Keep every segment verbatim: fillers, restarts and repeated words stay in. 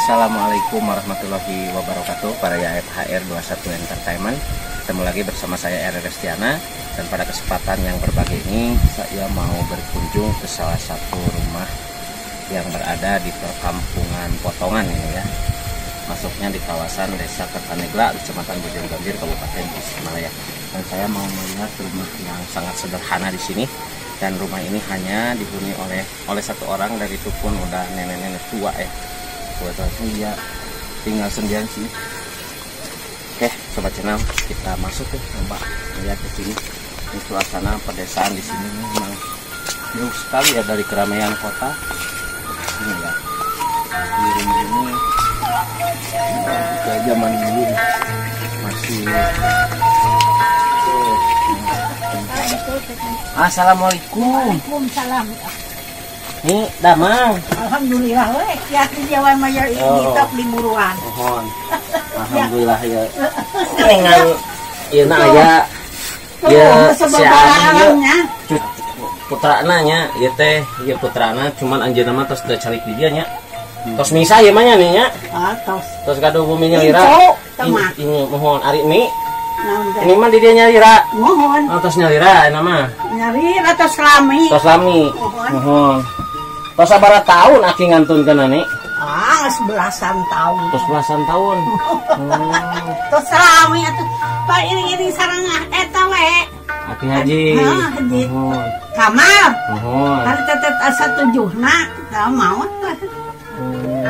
Assalamualaikum warahmatullahi wabarakatuh. Para ya F H R dua puluh satu Entertainment, ketemu lagi bersama saya R. Restiana. Dan pada kesempatan yang berbagi ini, saya mau berkunjung ke salah satu rumah yang berada di perkampungan Potongan ini ya. Masuknya di kawasan Desa Kertanegla, Kecamatan Bojong Gambir, Kabupaten Tasikmalaya. Dan saya mau melihat rumah yang sangat sederhana di sini. Dan rumah ini hanya dihuni oleh oleh satu orang, dan itu pun udah nenek-nenek tua ya. Kebetulan dia tinggal sendirian sih. Oke, sobat channel, kita masuk ya, coba lihat ke sini. Ini suasana pedesaan di sini memang jauh sekali ya dari keramaian kota. Ini ya, di rumah ini kayak zaman dulu masih. Tuh. Assalamualaikum. Waalaikumsalam. Ini damang. Alhamdulillah we, ya jawan mayor ini Oh. tok di buruan. Mohon. Alhamdulillah ya. Dengan ieu na aya ya Sebabarangnya. putrana nya ieu teh ieu putrana cuman anjeunna mah tos teu calik di dieu nya. Tos misa ieu mah nya nih nya. Ah, tos. Tos gaduh bumi nyalira. Info, Ini, teman. ini mohon ari mi. Naon teh? Ini mah di dia nyalira. Mohon. Oh, tos nyalira euna mah. Nyari atau selami. Tos lami. Mohon. Mohon. Tos sabaraha tahun aki ngantunkeun ani? Ah, sebelasan tahun. Tos belasan tahun. Hmm. Tos selami atuh. Pak iring-iring sareng eta we. Aki haji. Heeh, haji. Mohon. Kamal. Mohon. Hari tetet asa tujuhna, tah mau. Hmm.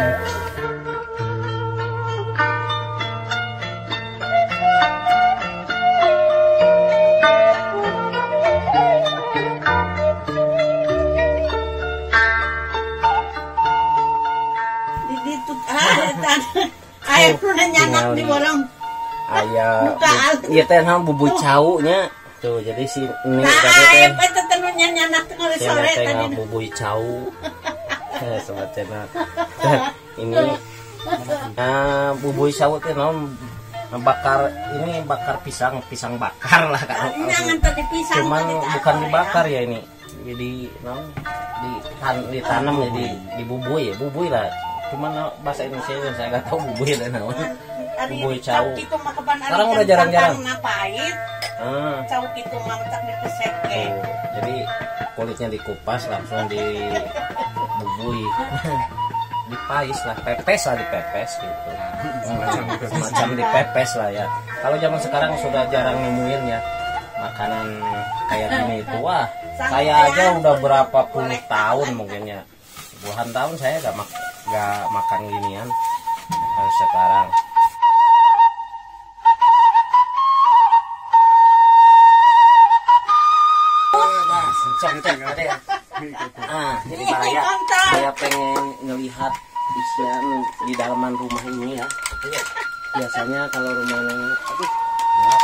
Di ditu ah, air pun nyanak di bolong. Aya Bukaan. ieu teh naon bubui cau nya. Tuh, jadi si ini Nah, tadi teh air eta teh nu nyanak teh si sore teh tadi. bubui cau. Eh, sobat channel. Ini ah bubui cau teh naon bakar ini bakar pisang, pisang bakar lah kalau. Jangan tadi pisang. Cuman tadi teh bukan apa dibakar ya? ya ini. Jadi naon di tan, ditanam ya di dibubui ya, bubui lah. Cuman no, bahasa Indonesia saya nggak tahu bubui dan naon. Ari Bubui cau cau. kitu mah kapan ari Sekarang udah can jarang-jarang. tangkangna pahit, Ah. cau kitu mah tak dipeseke. Oh, jadi kulitnya dikupas langsung dibubui. Dipais lah, pepes lah, dipepes gitu. Semacam dipepes lah ya. Kalau zaman sekarang sudah jarang nemuin ya makanan kayak gini itu. Wah, saya aja udah berapa puluh tahun mungkin ya, puluhan tahun saya gak, mak gak makan ginian. Harus sekarang. Ah, jadi bahaya. Saya pengen ngelihat isian di dalaman rumah ini ya. Biasanya kalau rumah ini, aduh, gelap.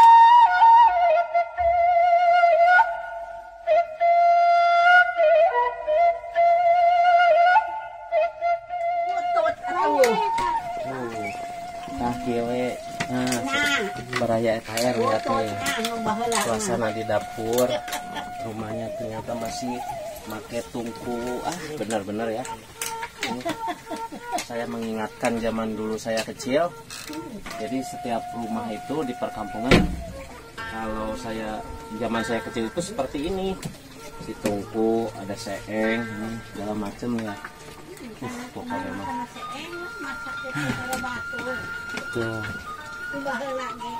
Utut atuh. Tuh, nah kieu nah Nah, baraya F H R lihat utut nih. nah nu baheula. Suasana di dapur rumahnya ternyata masih pakai tungku. Ah, benar-benar ya. Ini saya mengingatkan zaman dulu saya kecil. Jadi setiap rumah itu di perkampungan, kalau saya zaman saya kecil itu seperti ini. Si tungku, ada seeng, ini segala macam ya. Uh, pokoknya mah. Kana seeng masak teh karo batu. Tuh. Nu baheula ge.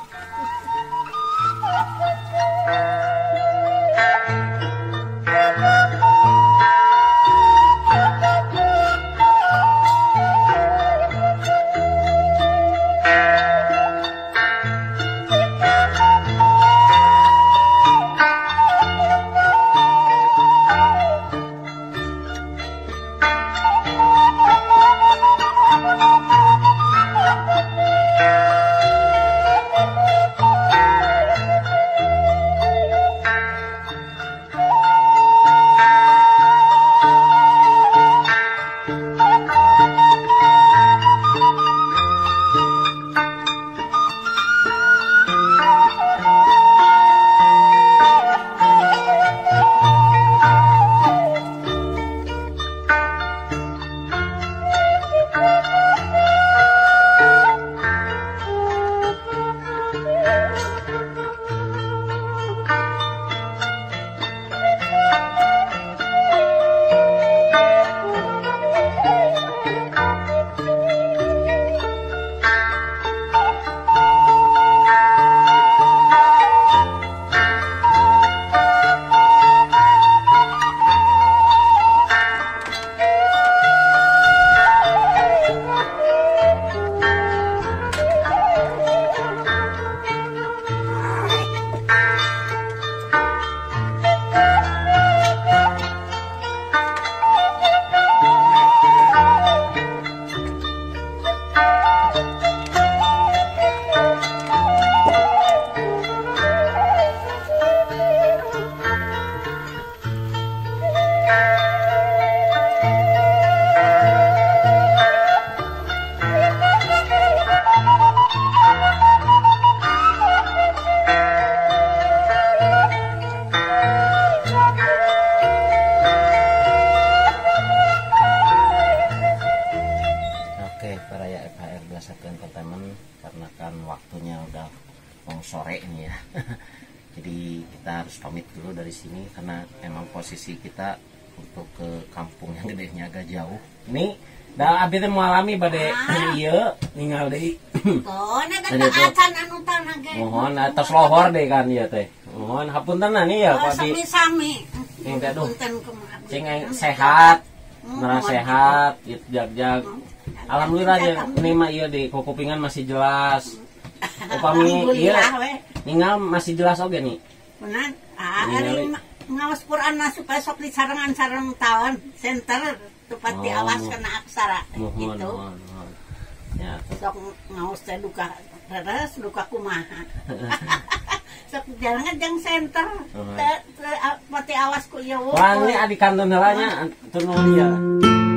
sini karena emang posisi kita untuk ke kampung yang gedenya agak jauh. Ini dah abdi teh mengalami bade ieu ninggal deui. Oh, ada acan anu tanah ge. Mohon atas lohor deh kan ieu teh. Mohon hapunten nih ya Pak Di. Sami-sami. Yang aduh. Cing sehat. Merasa sehat, jag-jag. Alhamdulillah ya, ini mah ieu di kupingan masih jelas. Upami ieu ninggal masih jelas oge nih. Benar. Ah, ari ngawas Quran supaya sok disarangan sareng tahun center tupati Oh, awas mo- kena aksara Mohon, gitu. mohon, mohon. Ya, tuh. Sok ngawas teh duka reres duka kumaha. Sok jalangan jang center. Oh. Teh teh pati awas ku ieu. Wah, ini adik kandung heula nya, tur nuhun ya.